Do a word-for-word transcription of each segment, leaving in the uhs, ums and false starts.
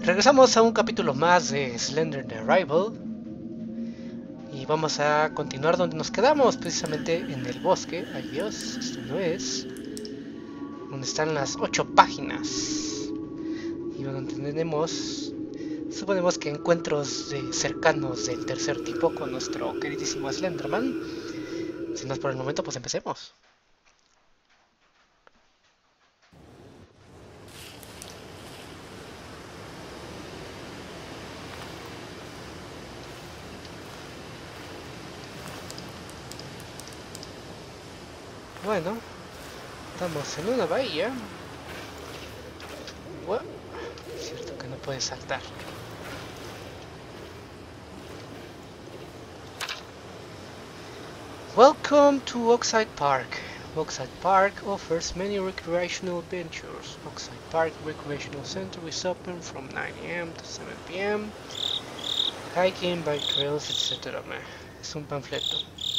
Regresamos a un capítulo más de Slender the Arrival y vamos a continuar donde nos quedamos, precisamente en el bosque. Ay Dios, esto no es. Donde están las ocho páginas y donde tenemos, suponemos que encuentros de cercanos del tercer tipo con nuestro queridísimo Slenderman. Si no es por el momento, pues empecemos. Bueno, estamos en una bahía. What? Es cierto que no puedes saltar. Welcome to Oxide Park. Oxide Park offers many recreational adventures. Oxide Park Recreational Center is open from nine A M to seven P M Hiking, bike trails, etcétera. Es un panfleto.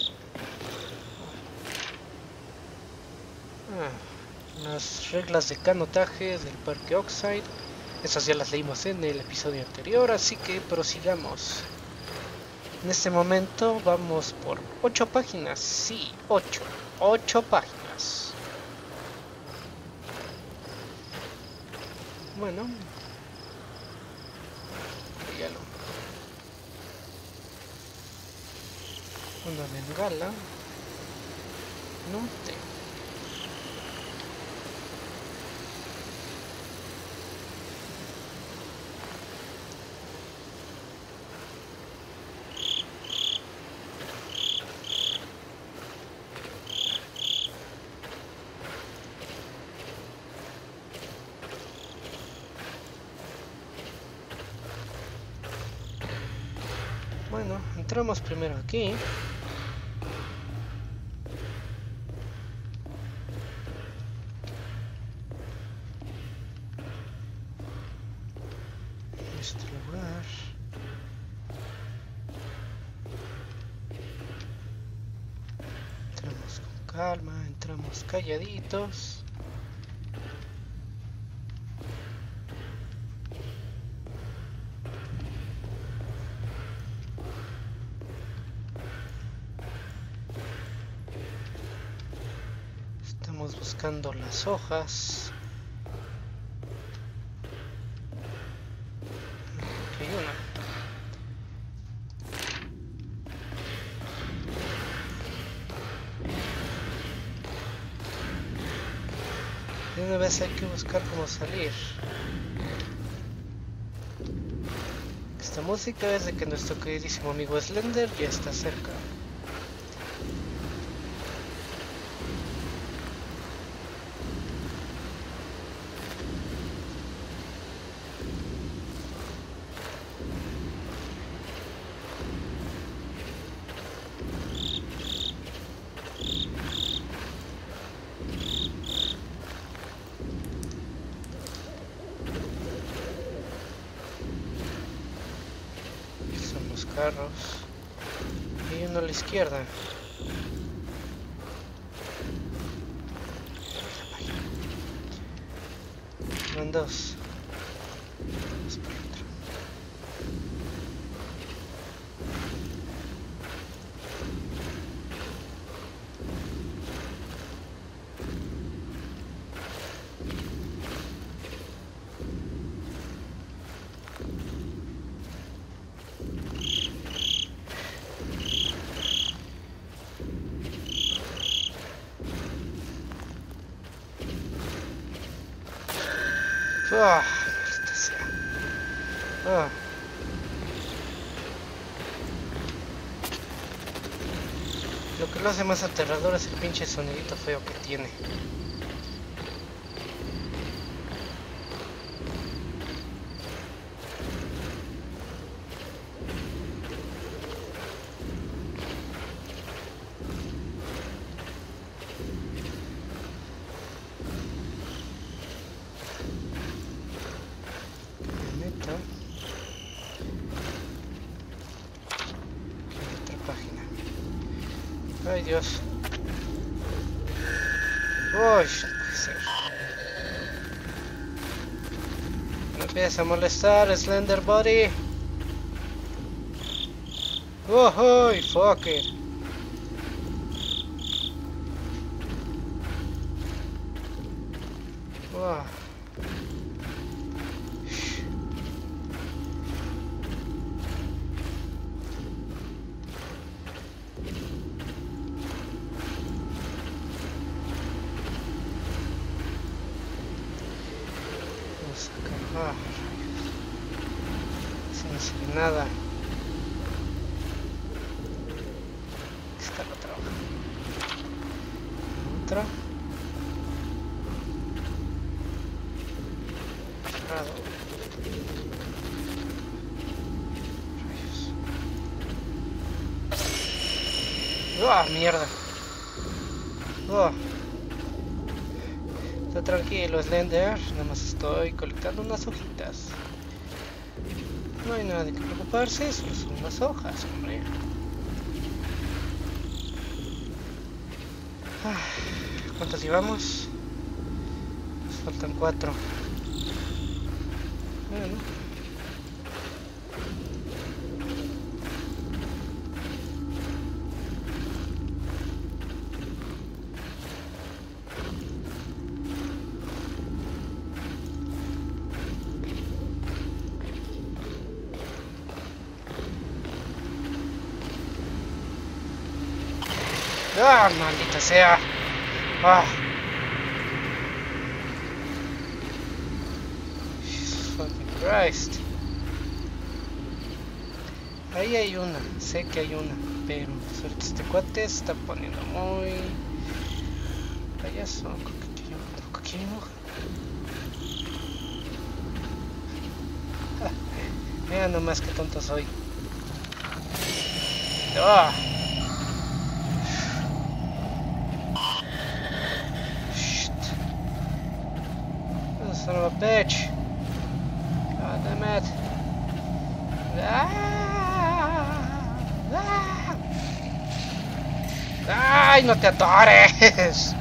Ah, las reglas de canotaje del Parque Oxide. Esas ya las leímos en el episodio anterior, así que prosigamos. En este momento vamos por ocho páginas. Sí, ocho. ocho páginas. Bueno. Dígalo. Una bengala. No te. Bueno, entramos primero aquí. Este lugar. Entramos con calma, entramos calladitos. Estamos buscando las hojas. Aquí hay una. De una vez hay que buscar cómo salir. Esta música es de que nuestro queridísimo amigo Slender ya está cerca. Carros y uno a la izquierda. Van dos. Vamos por otro. Ah, maldita sea. Ah. Lo que lo hace más aterrador es el pinche sonidito feo que tiene. Ay Dios. Uy, no puede ser. No, Empieza a molestar, Slender Body. Oh, oh, fuck it. Wow. Vamos a acabar. Sin hacer nada. Está la otra. Otra. Cerrado. Rayos. ¡Ah, mierda! ¡Oh! Está tranquilo, Slender. Nada más estoy colectando unas hojitas. No hay nada de que preocuparse, solo son unas hojas, hombre. Ah, ¿cuántos llevamos? Nos faltan cuatro. Bueno. ¡Ah, maldita sea! ¡Ah! Jesus fucking Christ. Ahí hay una, sé que hay una, pero suerte este cuate se está poniendo muy payaso. Aquí hay una. Mira nomás que tonto soy. ¡Ah! Son of a bitch. God damn it. Ah, ah. ¡Ay, no te atores!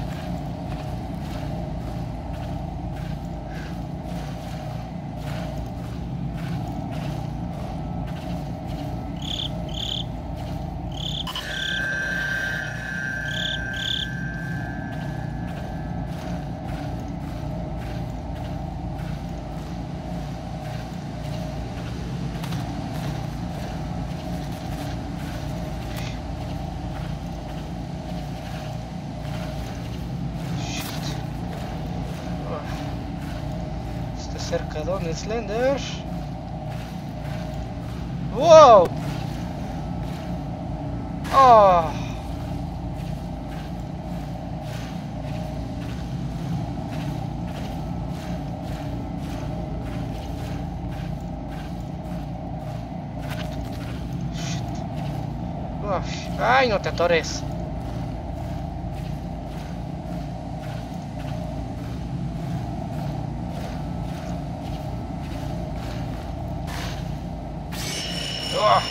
Cerca donde Slender. Wow. Oh. Oh. Ay, no te atores. Oh.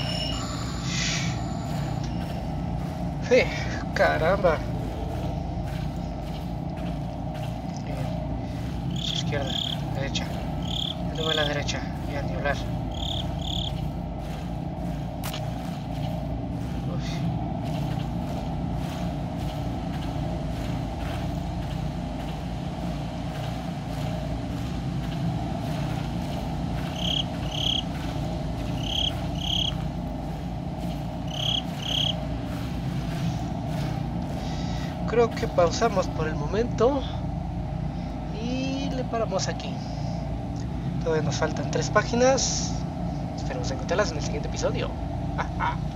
Sí, caramba. Bien. Izquierda, derecha. Luego a la derecha, y a nivelar. Creo que pausamos por el momento y le paramos aquí. Todavía nos faltan tres páginas. Esperemos encontrarlas en el siguiente episodio.